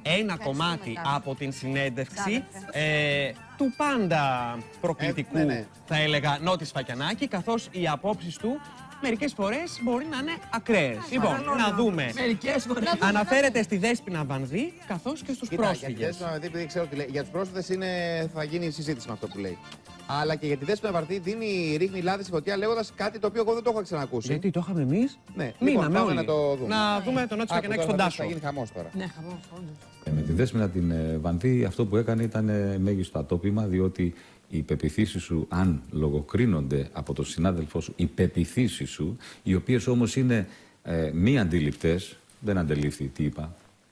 ένα κομμάτι από την συνέντευξη του πάντα προκλητικού, θα έλεγα, Νότι Σφακιανάκη, καθώς οι απόψεις του μερικές φορές μπορεί να είναι ακραίες. Λοιπόν, να δούμε. Αναφέρεται στη Δέσποινα Βανδύ, καθώς και στους πρόσφυγες. Επειδή ξέρω ότι λέει, για τους πρόσφυγες θα γίνει συζήτηση με αυτό που λέει. Αλλά και για τη Δέσποινα Βανδύ ρίχνει λάδι στη φωτιά λέγοντας κάτι το οποίο εγώ δεν το έχω ξανακούσει. Γιατί το είχαμε εμείς? Ναι, μείναμε όλοι. Να το δούμε. Να δούμε τον Νότι Σφακιανάκη στον Τάσο. Θα γίνει χαμός τώρα. Ναι, χαμός, όντως. Με τη Δέσποινα την Βανδύ αυτό που έκανε ήταν μέγιστο ατόπιμα, διότι οι πεποιθήσεις σου, αν λογοκρίνονται από τον συνάδελφό σου, οι πεποιθήσεις σου, οι οποίες όμως είναι μη αντιληπτές, δεν αντελήφθη τι είπα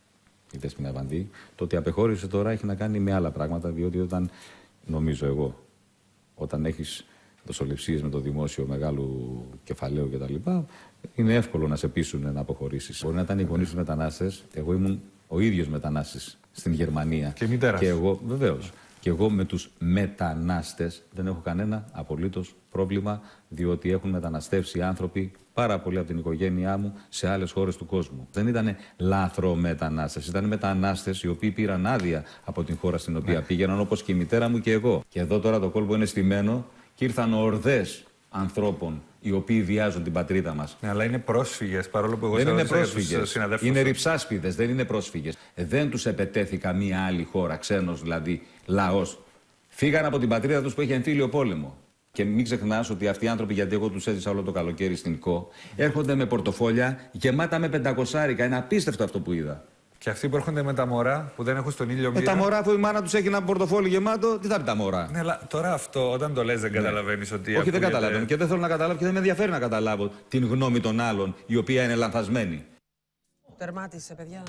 η Δέσποινα Βανδύ, το ότι απεχώρησε τώρα έχει να κάνει με άλλα πράγματα, διότι όταν, νομίζω εγώ, όταν έχεις δοσοληψίες με το δημόσιο μεγάλου κεφαλαίου κτλ., είναι εύκολο να σε πείσουν να αποχωρήσεις. Μπορεί να ήταν οι γονείς τους μετανάστες, εγώ ήμουν ο ίδιος μετανάστης στην Γερμανία. Και μητέρας. Και εγώ, βεβαίως. Και εγώ με τους μετανάστες δεν έχω κανένα απολύτως πρόβλημα, διότι έχουν μεταναστεύσει άνθρωποι πάρα πολλοί από την οικογένειά μου σε άλλες χώρες του κόσμου. Δεν ήταν λάθρομετανάστες, ήταν μετανάστες οι οποίοι πήραν άδεια από την χώρα στην οποία πήγαιναν, όπως και η μητέρα μου και εγώ. Και εδώ τώρα το κόλπο είναι στημένο και ήρθαν ορδές ανθρώπων οι οποίοι βιάζουν την πατρίδα μας. Ναι, αλλά είναι πρόσφυγες, παρόλο που εγώ δεν είναι πρόσφυγες. Είναι Είναι ρυψάσπιδες, δεν είναι πρόσφυγες. Δεν τους επετέθη καμία άλλη χώρα, ξένος δηλαδή λαός. Φύγαν από την πατρίδα τους που είχε εμφύλιο πόλεμο. Και μην ξεχνάς ότι αυτοί οι άνθρωποι, γιατί εγώ τους έζησα όλο το καλοκαίρι στην ΚΟ, έρχονται με πορτοφόλια γεμάτα με 500. Είναι απίστευτο αυτό που είδα. Και αυτοί που έρχονται με τα μωρά που δεν έχουν στον ήλιο μοίρα. Τα μωρά, αφού η μάνα τους έχει ένα πορτοφόλι γεμάτο, τι θα πει τα μωρά. Ναι, αλλά τώρα αυτό, όταν το λες, δεν καταλαβαίνεις ότι. Όχι, δεν καταλαβαίνω. Και δεν θέλω να καταλάβω και δεν με ενδιαφέρει να καταλάβω την γνώμη των άλλων, η οποία είναι λανθασμένη. Τερμάτισε, παιδιά.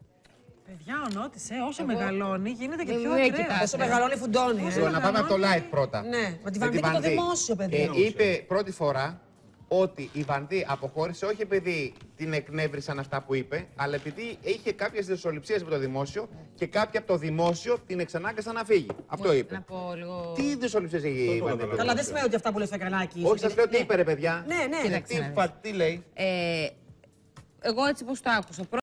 Παιδιά, ο Νότης, όσο μεγαλώνει, γίνεται και πιο ακραίο. Όσο μεγαλώνει, φουντώνει. Να πάμε από το live πρώτα. Ναι, με τη Βανδύ και το δημόσιο, παιδιά. Είπε πρώτη φορά ότι η Βανδύ αποχώρησε όχι επειδή την εκνεύρισαν αυτά που είπε, αλλά επειδή είχε κάποιες δυσοληψίες με το δημόσιο και κάποιοι από το δημόσιο την εξανάγκασαν να φύγει. Αυτό είπε. Να πω λίγο. Τι δυσοληψίες έχει η Βανδύ? Καλά, δεν σημαίνει ότι αυτά που λέει στο Σφακιανάκη. Όχι, σας λέω τι είπε, ρε παιδιά. Ναι, ναι. Τι λέει. Εγώ έτσι πως το άκουσα.